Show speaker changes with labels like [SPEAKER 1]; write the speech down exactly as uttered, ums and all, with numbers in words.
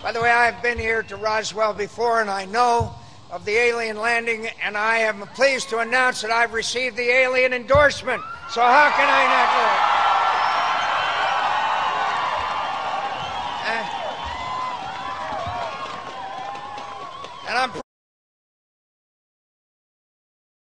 [SPEAKER 1] By the way, I've been here to Roswell before, and I know of the alien landing, and I am pleased to announce that I've received the alien endorsement. So how can I not do it? Uh, and I'm